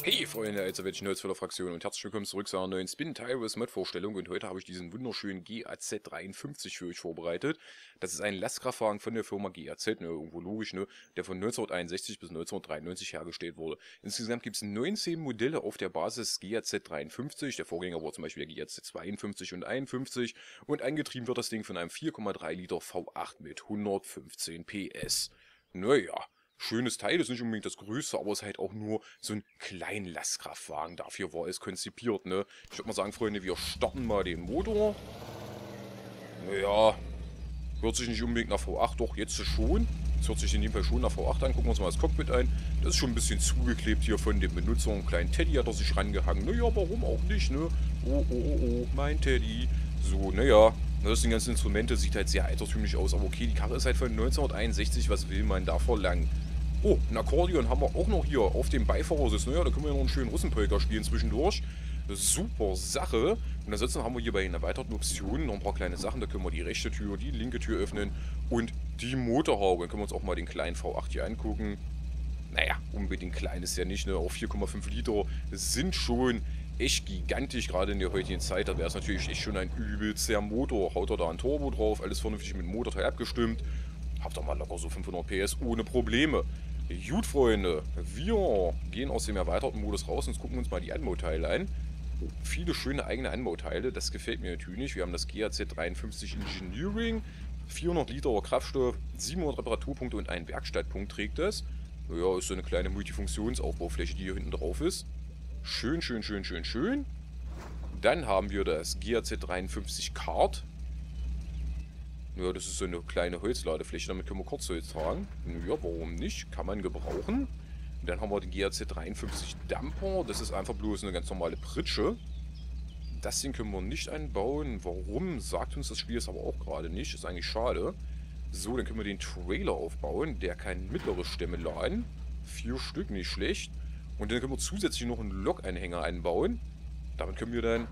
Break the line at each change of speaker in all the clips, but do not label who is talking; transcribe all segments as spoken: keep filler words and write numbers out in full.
Hey Freunde, also welche Nerds der Fraktion und herzlich willkommen zurück zu einer neuen Spin Tires Mod Vorstellung und heute habe ich diesen wunderschönen G A Z dreiundfünfzig für euch vorbereitet. Das ist ein Lastkraftwagen von der Firma G A Z, ne, irgendwo logisch, ne, der von neunzehnhunderteinundsechzig bis neunzehnhundertdreiundneunzig hergestellt wurde. Insgesamt gibt es neunzehn Modelle auf der Basis G A Z dreiundfünfzig, der Vorgänger war zum Beispiel der G A Z zweiundfünfzig und einundfünfzig und angetrieben wird das Ding von einem vier Komma drei Liter V acht mit hundertfünfzehn P S. Naja. Schönes Teil, ist nicht unbedingt das größte, aber es ist halt auch nur so ein kleiner Lastkraftwagen. Dafür war es konzipiert, ne? Ich würde mal sagen, Freunde, wir starten mal den Motor. Naja, hört sich nicht unbedingt nach V acht, doch jetzt schon. Es hört sich in dem Fall schon nach V acht an. Gucken wir uns mal das Cockpit ein. Das ist schon ein bisschen zugeklebt hier von dem Benutzer. Einen kleinen Teddy hat er sich rangehangen. Naja, warum auch nicht, ne? Oh, oh, oh, oh, mein Teddy. So, naja. Das sind die ganzen Instrumente, sieht halt sehr altertümlich aus. Aber okay, die Karre ist halt von neunzehnhunderteinundsechzig. Was will man da verlangen? Oh, ein Akkordeon haben wir auch noch hier auf dem Beifahrersitz. Naja, da können wir ja noch einen schönen Russenpolka spielen zwischendurch. Super Sache. Und ansonsten haben wir hier bei den erweiterten Optionen noch ein paar kleine Sachen. Da können wir die rechte Tür, die linke Tür öffnen und die Motorhaube. Dann können wir uns auch mal den kleinen V acht hier angucken. Naja, unbedingt klein ist ja nicht, ne? Auch vier Komma fünf Liter sind schon echt gigantisch, gerade in der heutigen Zeit. Da wäre es natürlich echt schon ein übelster Motor. Haut er da ein Turbo drauf, alles vernünftig mit dem Motorteil abgestimmt. Habt ihr mal locker so fünfhundert P S ohne Probleme. Gut, Freunde, wir gehen aus dem erweiterten Modus raus und gucken uns mal die Anbauteile an. Oh, viele schöne eigene Anbauteile, das gefällt mir natürlich. Wir haben das G A Z dreiundfünfzig Engineering, vierhundert Liter Kraftstoff, siebenhundert Reparaturpunkte und einen Werkstattpunkt trägt das. Ja, ist so eine kleine Multifunktionsaufbaufläche, die hier hinten drauf ist. Schön, schön, schön, schön, schön. Dann haben wir das G A Z dreiundfünfzig Kart. Ja, das ist so eine kleine Holzladefläche, damit können wir Kurzholz tragen. Ja, warum nicht? Kann man gebrauchen. Und dann haben wir den G A Z dreiundfünfzig Dumper. Das ist einfach bloß eine ganz normale Pritsche. Das Ding können wir nicht einbauen. Warum? Sagt uns das Spiel jetzt aber auch gerade nicht. Ist eigentlich schade. So, dann können wir den Trailer aufbauen. Der kann mittlere Stämme laden. Vier Stück, nicht schlecht. Und dann können wir zusätzlich noch einen Lokanhänger einbauen. Damit können wir dann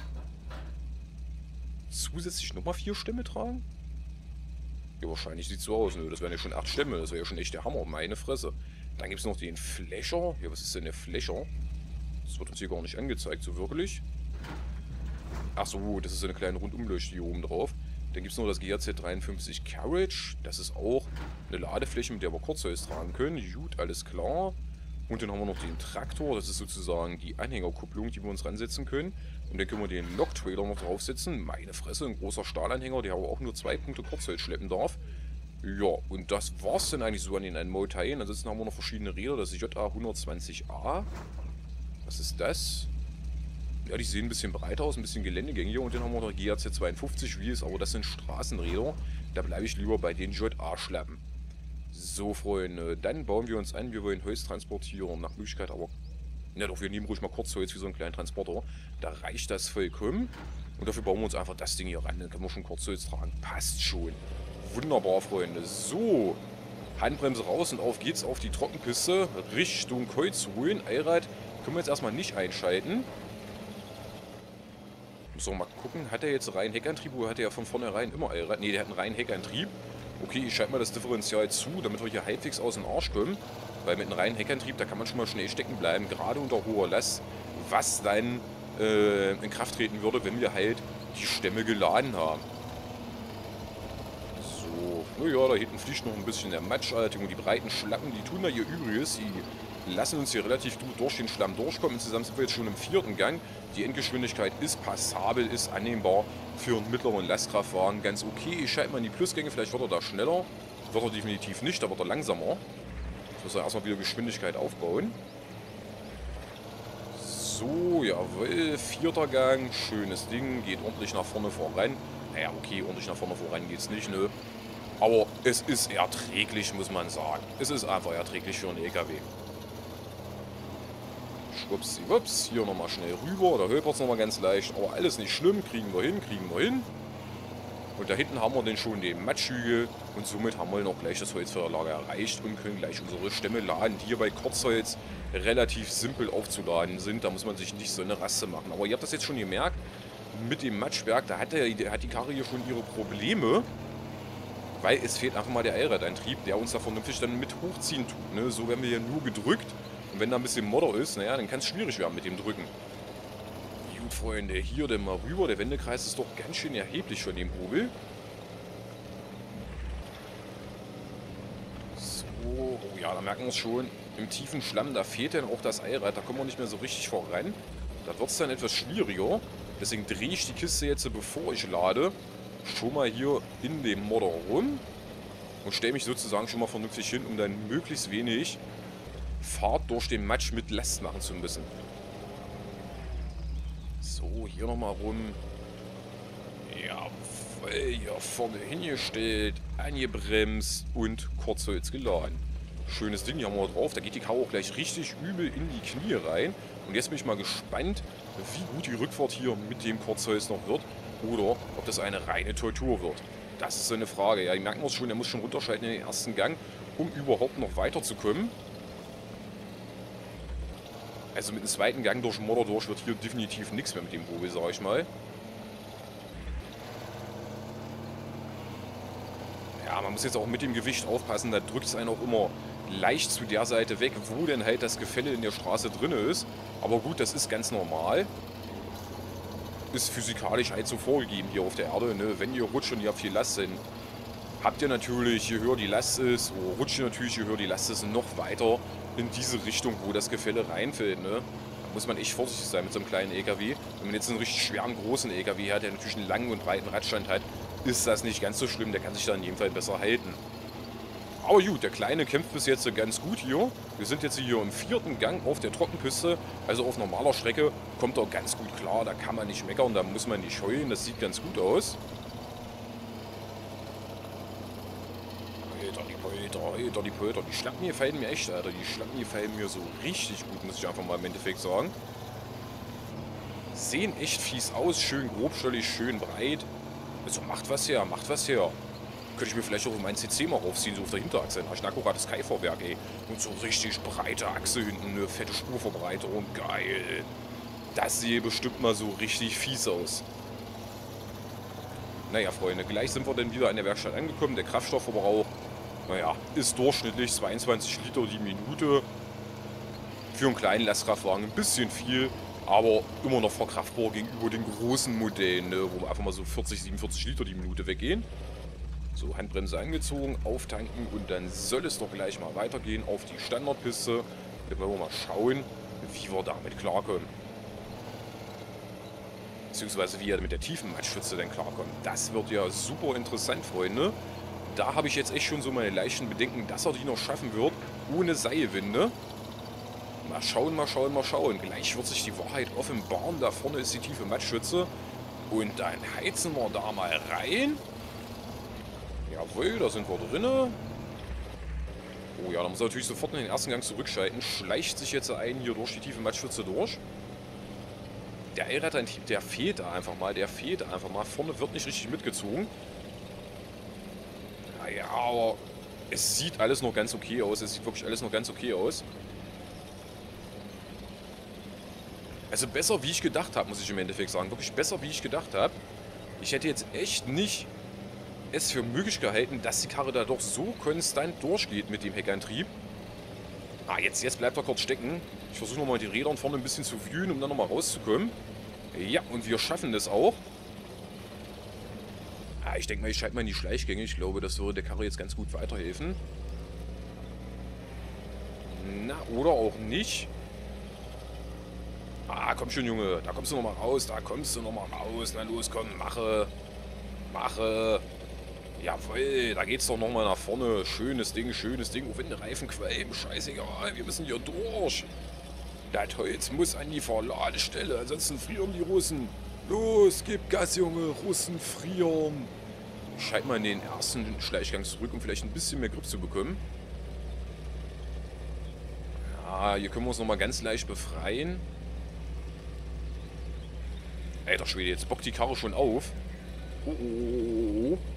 zusätzlich nochmal vier Stämme tragen. Ja, wahrscheinlich sieht es so aus. Ne? Das wären ja schon acht Stämme. Das wäre ja schon echt der Hammer. Meine Fresse. Dann gibt es noch den Flächer. Ja, was ist denn der Flächer? Das wird uns hier gar nicht angezeigt, so wirklich. Ach so, das ist so eine kleine Rundumleuchte hier oben drauf. Dann gibt es noch das G A Z dreiundfünfzig Carriage. Das ist auch eine Ladefläche, mit der wir Kurzholz tragen können. Gut, alles klar. Und dann haben wir noch den Traktor. Das ist sozusagen die Anhängerkupplung, die wir uns ransetzen können. Und dann können wir den Lok-Trailer noch draufsetzen. Meine Fresse, ein großer Stahlanhänger, der aber auch nur zwei Punkte Kurzholz schleppen darf. Ja, und das war's dann eigentlich so an den Anbauteilen. Ansonsten haben wir noch verschiedene Räder. Das ist J A hundertzwanzig A. Was ist das? Ja, die sehen ein bisschen breiter aus, ein bisschen geländegängiger. Und dann haben wir noch G A Z zweiundfünfzig Wheels, aber das sind Straßenräder. Da bleibe ich lieber bei den J A-Schlappen. So, Freunde, dann bauen wir uns an. Wir wollen Holz transportieren. Nach Möglichkeit aber... Ja doch, wir nehmen ruhig mal Kurzholz wie so einen kleinen Transporter. Da reicht das vollkommen. Und dafür bauen wir uns einfach das Ding hier ran. Dann können wir schon Kurzholz tragen. Passt schon. Wunderbar, Freunde. So, Handbremse raus und auf geht's auf die Trockenpiste Richtung Kreuzholen. Allrad können wir jetzt erstmal nicht einschalten. Müssen wir mal gucken. Hat er jetzt reinen Heckantrieb oder hat er ja von vornherein immer Allrad? Ne, der hat einen reinen Heckantrieb. Okay, ich schalte mal das Differential zu, damit wir hier halbwegs aus dem Arsch kommen. Weil mit einem reinen Heckantrieb, da kann man schon mal schnell stecken bleiben, gerade unter hoher Last, was dann äh, in Kraft treten würde, wenn wir halt die Stämme geladen haben. So, naja, da hinten fliegt noch ein bisschen der Matsch, Alter, und die breiten Schlappen, die tun da ihr Übriges, die lassen uns hier relativ gut durch den Schlamm durchkommen. Insgesamt sind wir jetzt schon im vierten Gang. Die Endgeschwindigkeit ist passabel, ist annehmbar für einen mittleren Lastkraftwagen. Ganz okay. Ich schalte mal in die Plusgänge, vielleicht wird er da schneller. Wird er definitiv nicht, da wird er langsamer. Ich muss da erstmal wieder Geschwindigkeit aufbauen. So, jawohl. Vierter Gang, schönes Ding, geht ordentlich nach vorne voran. Naja, okay, ordentlich nach vorne voran geht's nicht, ne? Aber es ist erträglich, muss man sagen. Es ist einfach erträglich für einen L K W. Schwuppsiwupps, hier nochmal schnell rüber, da hölpert es nochmal ganz leicht, aber alles nicht schlimm, kriegen wir hin, kriegen wir hin. Und da hinten haben wir dann schon den Matschhügel und somit haben wir dann auch gleich das Holzfeuerlager erreicht und können gleich unsere Stämme laden, die hier bei Kurzholz relativ simpel aufzuladen sind. Da muss man sich nicht so eine Rasse machen. Aber ihr habt das jetzt schon gemerkt, mit dem Matschwerk, da hat, der, hat die Karre hier schon ihre Probleme. Weil es fehlt einfach mal der Allradantrieb, der uns da vernünftig dann mit hochziehen tut. Ne? So werden wir hier nur gedrückt Und wenn da ein bisschen Modder ist, naja, dann kann es schwierig werden mit dem Drücken. Gut, Freunde, hier denn mal rüber. Der Wendekreis ist doch ganz schön erheblich von dem Hobel. So, oh ja, da merken wir es schon. Im tiefen Schlamm, da fehlt dann auch das Eirad. Da kommen wir nicht mehr so richtig voran. Da wird es dann etwas schwieriger. Deswegen drehe ich die Kiste jetzt, bevor ich lade, schon mal hier in dem Modder rum. Und stelle mich sozusagen schon mal vernünftig hin, um dann möglichst wenig Fahrt durch den Matsch mit Last machen zu müssen. So, hier nochmal rum. Jawohl, hier vorne hingestellt, angebremst und Kurzholz geladen. Schönes Ding, hier haben wir drauf. Da geht die Karre auch gleich richtig übel in die Knie rein. Und jetzt bin ich mal gespannt, wie gut die Rückfahrt hier mit dem Kurzholz noch wird. Oder ob das eine reine Tortur wird. Das ist so eine Frage. Ja, die merken wir es schon, der muss schon runterschalten in den ersten Gang, um überhaupt noch weiterzukommen. Also mit dem zweiten Gang durch den Modder durch wird hier definitiv nichts mehr mit dem Hobel, sag ich mal. Ja, man muss jetzt auch mit dem Gewicht aufpassen, da drückt es einen auch immer leicht zu der Seite weg, wo denn halt das Gefälle in der Straße drin ist. Aber gut, das ist ganz normal. Ist physikalisch halt so vorgegeben hier auf der Erde, ne? Wenn ihr rutscht und ihr habt viel Last, dann habt ihr natürlich, je höher die Last ist, oder rutscht ihr natürlich, je höher die Last ist, noch weiter in diese Richtung, wo das Gefälle reinfällt, ne? Da muss man echt vorsichtig sein mit so einem kleinen L K W. Wenn man jetzt einen richtig schweren, großen L K W hat, der natürlich einen langen und breiten Radstand hat, ist das nicht ganz so schlimm, der kann sich da in jedem Fall besser halten. Aber gut, der Kleine kämpft bis jetzt ganz gut hier. Wir sind jetzt hier im vierten Gang auf der Trockenpiste, also auf normaler Strecke kommt er ganz gut klar, da kann man nicht meckern, da muss man nicht heulen, das sieht ganz gut aus. Alter, die Polter, Alter, die Polter, die Schlappen hier gefallen mir echt, Alter, die Schlappen hier gefallen mir so richtig gut, muss ich einfach mal im Endeffekt sagen. Sehen echt fies aus, schön grobstollig, schön breit. Also macht was her, macht was her. Könnte ich mir vielleicht auch auf meinen C C mal raufziehen, so auf der Hinterachse. Da habe ich ein akkurates Kai-Vorwerk, ey. Und so richtig breite Achse hinten, eine fette Spurverbreiterung. Geil. Das sieht bestimmt mal so richtig fies aus. Naja, Freunde, gleich sind wir dann wieder an der Werkstatt angekommen. Der Kraftstoffverbrauch, naja, ist durchschnittlich zweiundzwanzig Liter die Minute. Für einen kleinen Lastkraftwagen ein bisschen viel, aber immer noch verkraftbar gegenüber den großen Modellen, ne, wo wir einfach mal so vierzig, siebenundvierzig Liter die Minute weggehen. So, Handbremse angezogen, auftanken und dann soll es doch gleich mal weitergehen auf die Standardpiste. Da wollen wir mal schauen, wie wir damit klarkommen. Beziehungsweise wie er mit der tiefen Matschpfütze denn klarkommt. Das wird ja super interessant, Freunde. Da habe ich jetzt echt schon so meine leichten Bedenken, dass er die noch schaffen wird, ohne Seilwinde. Mal schauen, mal schauen, mal schauen. Gleich wird sich die Wahrheit offenbaren. Da vorne ist die tiefe Matschpfütze. Und dann heizen wir da mal rein. Jawohl, da sind wir drinne. Oh ja, da muss er natürlich sofort in den ersten Gang zurückschalten. Schleicht sich jetzt ein hier durch die tiefe Matschpfütze durch. Der Allradantrieb, der fehlt da einfach mal. Der fehlt einfach mal. Vorne wird nicht richtig mitgezogen. Naja, aber es sieht alles noch ganz okay aus. Es sieht wirklich alles noch ganz okay aus. Also besser, wie ich gedacht habe, muss ich im Endeffekt sagen. Wirklich besser, wie ich gedacht habe. Ich hätte jetzt echt nicht es für möglich gehalten, dass die Karre da doch so konstant durchgeht mit dem Heckantrieb. Ah, jetzt, jetzt bleibt er kurz stecken. Ich versuche nochmal die Räder vorne ein bisschen zu wühlen, um dann nochmal rauszukommen. Ja, und wir schaffen das auch. Ah, ich denke mal, ich schalte mal in die Schleichgänge. Ich glaube, das würde der Karre jetzt ganz gut weiterhelfen. Na, oder auch nicht. Ah, komm schon, Junge. Da kommst du nochmal raus. Da kommst du nochmal raus. Na los, komm, mache. Mache. Jawohl, da geht's doch nochmal nach vorne. Schönes Ding, schönes Ding. Oh, wenn der Reifen qualmen, scheißegal. Wir müssen hier durch. Das Holz muss an die Verladestelle, ansonsten frieren die Russen. Los, gib Gas, Junge. Russen frieren. Ich schalte mal in den ersten Schleichgang zurück, um vielleicht ein bisschen mehr Grip zu bekommen. Ja, hier können wir uns nochmal ganz leicht befreien. Alter Schwede, jetzt bockt die Karre schon auf. Oh, oh, oh, oh.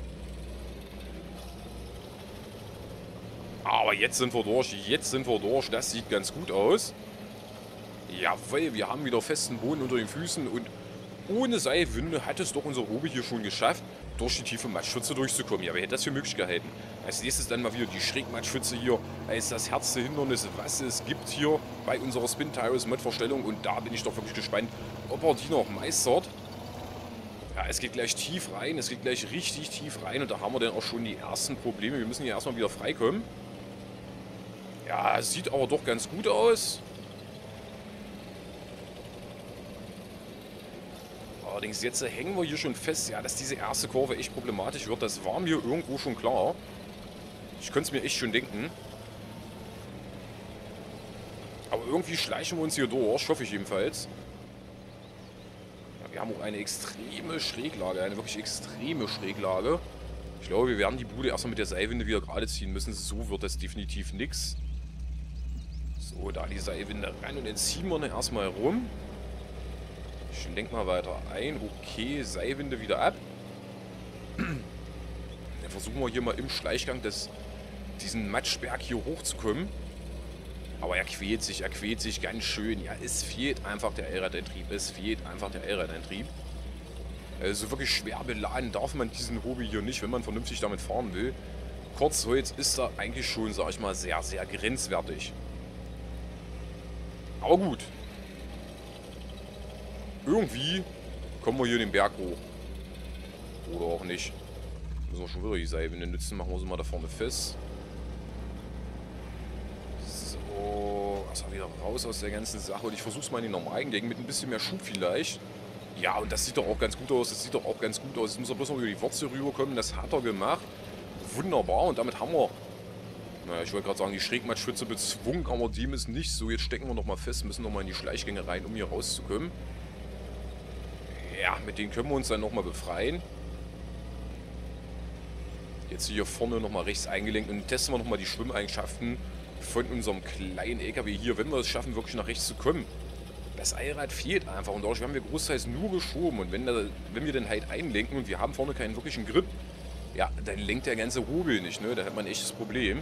Aber jetzt sind wir durch, jetzt sind wir durch. Das sieht ganz gut aus. Jawohl, wir haben wieder festen Boden unter den Füßen und ohne Seilwinde hat es doch unser Hobel hier schon geschafft, durch die tiefe Matschpfütze durchzukommen. Ja, wer hätte das für möglich gehalten? Als nächstes dann mal wieder die Schrägmatschpfütze hier als das härteste Hindernis, was es gibt hier bei unserer Spin Tires Mod-Vorstellung. Und da bin ich doch wirklich gespannt, ob er die noch meistert. Ja, es geht gleich tief rein, es geht gleich richtig tief rein und da haben wir dann auch schon die ersten Probleme. Wir müssen hier erstmal wieder freikommen. Ja, es sieht aber doch ganz gut aus. Allerdings jetzt hängen wir hier schon fest, ja, dass diese erste Kurve echt problematisch wird. Das war mir irgendwo schon klar. Ich könnte es mir echt schon denken. Aber irgendwie schleichen wir uns hier durch, hoffe ich jedenfalls. Ja, wir haben auch eine extreme Schräglage, eine wirklich extreme Schräglage. Ich glaube, wir werden die Bude erstmal mit der Seilwinde wieder gerade ziehen müssen. So wird das definitiv nichts. So, da die Seilwinde rein und dann ziehen wir dann erstmal rum. Ich lenke mal weiter ein. Okay, Seilwinde wieder ab. Dann versuchen wir hier mal im Schleichgang des, diesen Matschberg hier hochzukommen. Aber er quält sich, er quält sich ganz schön. Ja, es fehlt einfach der Allradantrieb. Es fehlt einfach der Allradantrieb. Also wirklich schwer beladen darf man diesen Hobby hier nicht, wenn man vernünftig damit fahren will. Kurzholz ist da eigentlich schon, sag ich mal, sehr, sehr grenzwertig. Aber gut. Irgendwie kommen wir hier den Berg hoch. Oder auch nicht. Müssen wir schon wieder die Seilwinde nützen. Machen wir sie mal da vorne fest. So. Erstmal wieder raus aus der ganzen Sache. Und ich versuche es mal in den normalen Gängen mit ein bisschen mehr Schub vielleicht. Ja, und das sieht doch auch ganz gut aus. Das sieht doch auch ganz gut aus. Jetzt muss er bloß noch über die Wurzel rüberkommen. Das hat er gemacht. Wunderbar. Und damit haben wir... Naja, ich wollte gerade sagen, die Schrägmatschpfütze bezwungen, aber dem ist nicht so. Jetzt stecken wir nochmal fest, müssen nochmal in die Schleichgänge rein, um hier rauszukommen. Ja, mit denen können wir uns dann nochmal befreien. Jetzt hier vorne nochmal rechts eingelenkt und testen wir nochmal die Schwimmeigenschaften von unserem kleinen L K W hier, wenn wir es schaffen, wirklich nach rechts zu kommen. Das Allrad fehlt einfach und dadurch haben wir großteils nur geschoben und wenn, da, wenn wir dann halt einlenken und wir haben vorne keinen wirklichen Grip, ja, dann lenkt der ganze Hobel nicht, ne? Da hat man ein echtes Problem.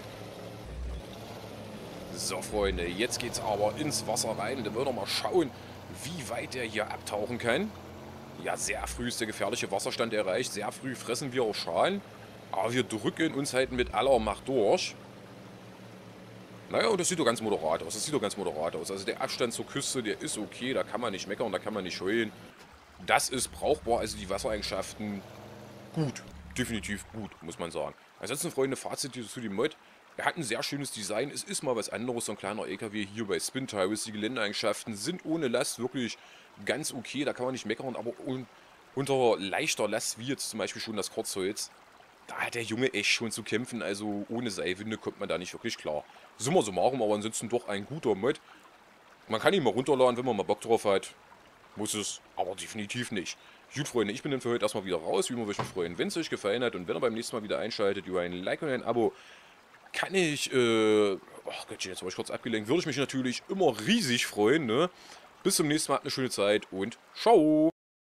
So, Freunde, jetzt geht's aber ins Wasser rein. Dann wollen wir mal schauen, wie weit der hier abtauchen kann. Ja, sehr früh ist der gefährliche Wasserstand erreicht. Sehr früh fressen wir auch Schalen. Aber wir drücken uns halt mit aller Macht durch. Naja, und das sieht doch ganz moderat aus. Das sieht doch ganz moderat aus. Also der Abstand zur Küste, der ist okay. Da kann man nicht meckern, da kann man nicht heulen. Das ist brauchbar. Also die Wassereigenschaften gut. Definitiv gut, muss man sagen. Ansonsten, Freunde, Fazit zu dem Mod. Er hat ein sehr schönes Design. Es ist mal was anderes, so ein kleiner L K W hier bei Spin Tires. Die Geländeeigenschaften sind ohne Last wirklich ganz okay. Da kann man nicht meckern, aber un unter leichter Last, wie jetzt zum Beispiel schon das Kurzholz, da hat der Junge echt schon zu kämpfen. Also ohne Seilwinde kommt man da nicht wirklich klar. Summa summarum, aber ansonsten doch ein guter Mod. Man kann ihn mal runterladen, wenn man mal Bock drauf hat. Muss es, aber definitiv nicht. Gut, Freunde, ich bin dann für heute erstmal wieder raus. Wie immer würde ich mich freuen, wenn es euch gefallen hat. Und wenn ihr beim nächsten Mal wieder einschaltet, über ein Like und ein Abo, kann ich, äh, ach Gott, jetzt war ich kurz abgelenkt, würde ich mich natürlich immer riesig freuen, ne? Bis zum nächsten Mal, habt eine schöne Zeit und ciao!